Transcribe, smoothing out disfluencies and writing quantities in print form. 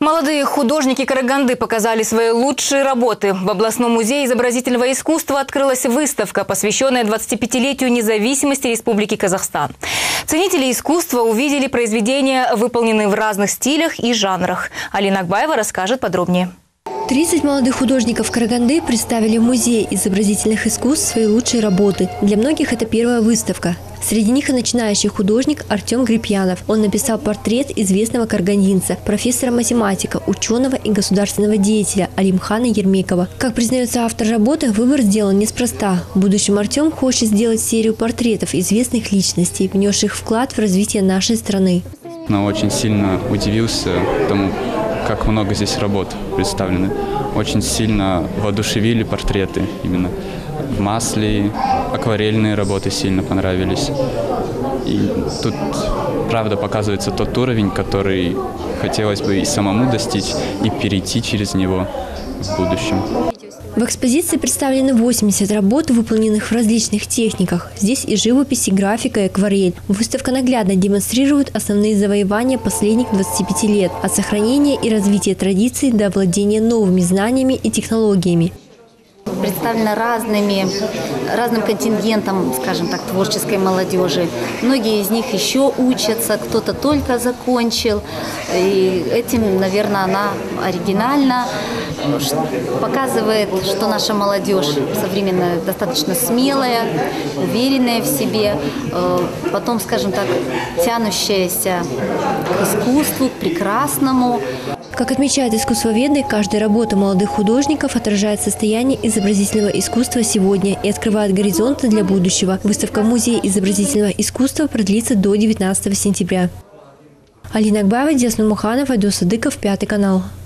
Молодые художники Караганды показали свои лучшие работы. В областном музее изобразительного искусства открылась выставка, посвященная 25-летию независимости Республики Казахстан. Ценители искусства увидели произведения, выполненные в разных стилях и жанрах. Алина Акбаева расскажет подробнее. 30 молодых художников Караганды представили в Музее изобразительных искусств свои лучшие работы. Для многих это первая выставка. Среди них и начинающий художник Артем Грипьянов. Он написал портрет известного карагандинца, профессора-математика, ученого и государственного деятеля Алимхана Ермекова. Как признается автор работы, выбор сделан неспроста. В будущем Артем хочет сделать серию портретов известных личностей, внесших вклад в развитие нашей страны. Но очень сильно удивился тому, как много здесь работ представлено. Очень сильно воодушевили портреты именно в масле, акварельные работы сильно понравились. И тут, правда, показывается тот уровень, который хотелось бы и самому достичь, и перейти через него в будущем. В экспозиции представлены 80 работ, выполненных в различных техниках. Здесь и живопись, и графика, и акварель. Выставка наглядно демонстрирует основные завоевания последних 25 лет – от сохранения и развития традиций до владения новыми знаниями и технологиями. Представлено разным контингентом, скажем так, творческой молодежи. Многие из них еще учатся, кто-то только закончил. И этим, наверное, она оригинальна, показывает, что наша молодежь современная достаточно смелая, уверенная в себе, потом, скажем так, тянущаяся к искусству, к прекрасному. Как отмечают искусствоведы, каждая работа молодых художников отражает состояние изобразительного искусства сегодня и открывает горизонты для будущего. Выставка в Музее изобразительного искусства продлится до 19 сентября. Алина Акбаева, Диас Нурмуханов, Айдос Садыков, 5 канал.